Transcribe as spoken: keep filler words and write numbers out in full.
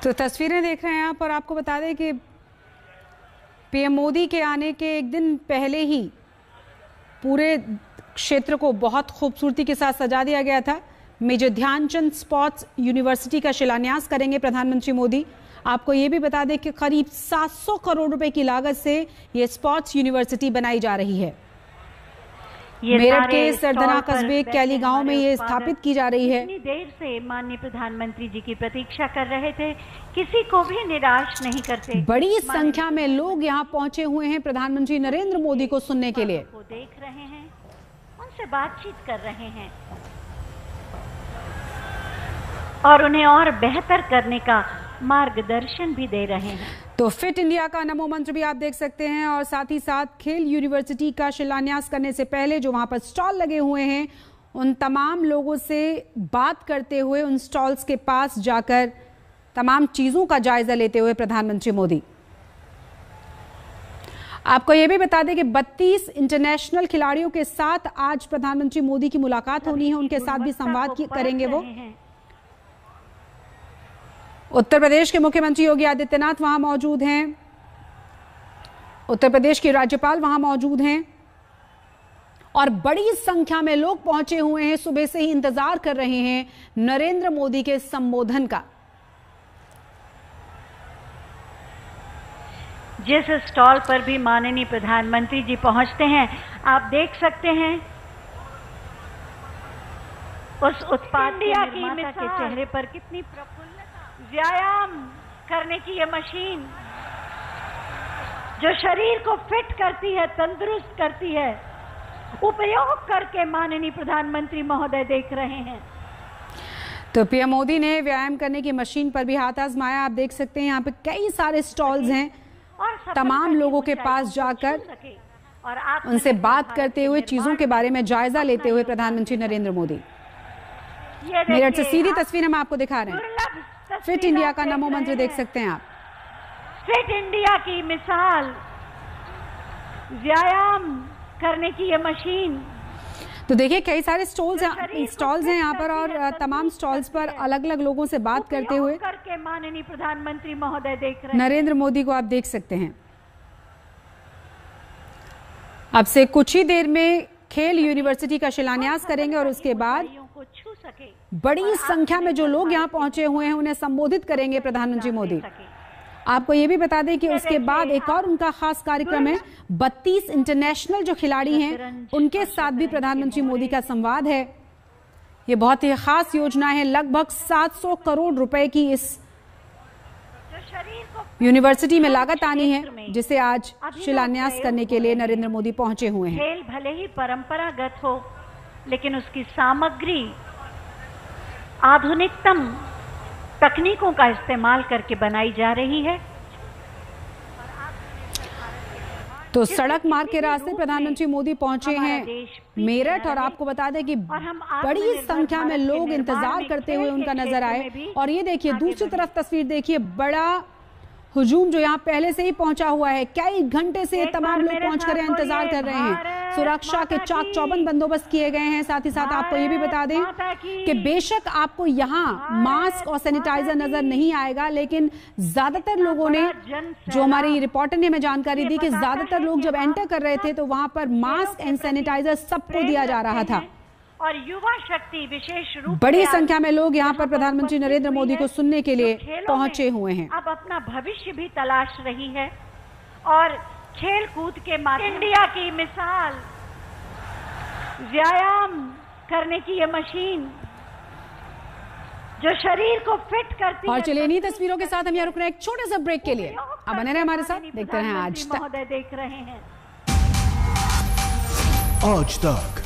तो तस्वीरें देख रहे हैं आप और आपको बता दें कि पीएम मोदी के आने के एक दिन पहले ही पूरे क्षेत्र को बहुत खूबसूरती के साथ सजा दिया गया था। मेजर ध्यानचंद स्पोर्ट्स यूनिवर्सिटी का शिलान्यास करेंगे प्रधानमंत्री मोदी। आपको ये भी बता दें कि करीब सात सौ करोड़ रुपए की लागत से ये स्पोर्ट्स यूनिवर्सिटी बनाई जा रही है। मेरठ के सरदना कस्बे कैली गांव में ये स्थापित की जा रही है। इतनी देर से माननीय प्रधानमंत्री जी की प्रतीक्षा कर रहे थे, किसी को भी निराश नहीं करते। बड़ी संख्या में लोग यहां पहुंचे हुए हैं प्रधानमंत्री नरेंद्र मोदी को सुनने के लिए। को देख रहे हैं, उनसे बातचीत कर रहे हैं और उन्हें और बेहतर करने का मार्गदर्शन भी दे रहे हैं। तो फिट इंडिया का नमो मंत्र भी आप देख सकते हैं और साथ ही साथ खेल यूनिवर्सिटी का शिलान्यास करने से पहले जो वहां पर स्टॉल लगे हुए हैं उन तमाम लोगों से बात करते हुए, उन स्टॉल्स के पास जाकर तमाम चीजों का जायजा लेते हुए प्रधानमंत्री मोदी। आपको यह भी बता दें कि बत्तीस इंटरनेशनल खिलाड़ियों के साथ आज प्रधानमंत्री मोदी की मुलाकात होनी है, उनके साथ भी संवाद करेंगे वो। उत्तर प्रदेश के मुख्यमंत्री योगी आदित्यनाथ वहां मौजूद हैं, उत्तर प्रदेश के राज्यपाल वहां मौजूद हैं और बड़ी संख्या में लोग पहुंचे हुए हैं। सुबह से ही इंतजार कर रहे हैं नरेंद्र मोदी के संबोधन का। जिस स्टॉल पर भी माननीय प्रधानमंत्री जी पहुंचते हैं, आप देख सकते हैं उस उत्पाद के निर्माता के चेहरे पर कितनी प्रफुल्लता। व्यायाम करने की ये मशीन जो शरीर को फिट करती है, तंदुरुस्त करती है, उपयोग करके माननीय प्रधानमंत्री महोदय देख रहे हैं। तो पीएम मोदी ने व्यायाम करने की मशीन पर भी हाथ आजमाया। आप देख सकते हैं यहाँ पे कई सारे स्टॉल्स हैं और तमाम लोगों के पास जाकर और उनसे बात करते हुए चीजों के बारे में जायजा लेते हुए प्रधानमंत्री नरेंद्र मोदी। मेरठ से सीधी तस्वीर हम आपको दिखा रहे हैं। फिट इंडिया का नमो मंत्र देख सकते हैं आप। फिट इंडिया की मिसाल, व्यायाम करने की ये मशीन। तो देखिए कई सारे स्टॉल्स स्टॉल्स हैं यहाँ पर और तमाम स्टॉल्स पर अलग अलग लोगों से बात करते हुए करके माननीय प्रधानमंत्री महोदय देख रहे हैं। नरेंद्र मोदी को आप देख सकते हैं। अब से कुछ ही देर में खेल यूनिवर्सिटी का शिलान्यास करेंगे और उसके बाद बड़ी संख्या में जो लोग यहाँ पहुंचे हुए हैं उन्हें संबोधित करेंगे प्रधानमंत्री मोदी। आपको ये भी बता दें कि उसके बाद एक और उनका खास कार्यक्रम है। बत्तीस इंटरनेशनल जो खिलाड़ी हैं उनके साथ भी प्रधानमंत्री मोदी का संवाद है। ये बहुत ही खास योजना है। लगभग सात सौ करोड़ रुपए की इस यूनिवर्सिटी में लागत आनी है, जिसे आज शिलान्यास करने के लिए नरेंद्र मोदी पहुंचे हुए हैं। खेल भले ही परंपरागत हो, लेकिन उसकी सामग्री आधुनिकतम तकनीकों का इस्तेमाल करके बनाई जा रही है। तो सड़क मार्ग के रास्ते प्रधानमंत्री मोदी पहुंचे हैं मेरठ और आपको बता दें कि बड़ी संख्या में लोग इंतजार करते हुए उनका नजर आए। और ये देखिए दूसरी तरफ तस्वीर देखिए, बड़ा हुजूम जो यहाँ पहले से ही पहुंचा हुआ है। कई घंटे से तमाम लोग पहुंचकर इंतजार कर रहे हैं। सुरक्षा के चाक चौबंद बंदोबंस्त किए गए हैं। साथ ही साथ आपको ये भी बता दें कि बेशक आपको यहाँ मास्क और सैनिटाइजर नजर नहीं आएगा, लेकिन ज्यादातर लोगों ने, जो हमारी रिपोर्टर ने हमें जानकारी दी कि ज्यादातर लोग जब एंटर कर रहे थे तो वहां पर मास्क एंड सैनिटाइजर सबको दिया जा रहा था और युवा शक्ति विशेष रूप बड़ी संख्या में लोग यहाँ पर प्रधानमंत्री नरेंद्र मोदी को सुनने के लिए पहुंचे हुए हैं। अब अपना भविष्य भी तलाश रही है और खेल कूद के माध्यम इंडिया की मिसाल, व्यायाम करने की ये मशीन जो शरीर को फिट करती है। और चलिए इन्हीं तस्वीरों के साथ हम यहाँ रुक रहे हैं एक छोटे से ब्रेक के लिए। अब बने रहे हमारे साथ, देखते रहे आज तक। महोदय देख रहे हैं आज तक।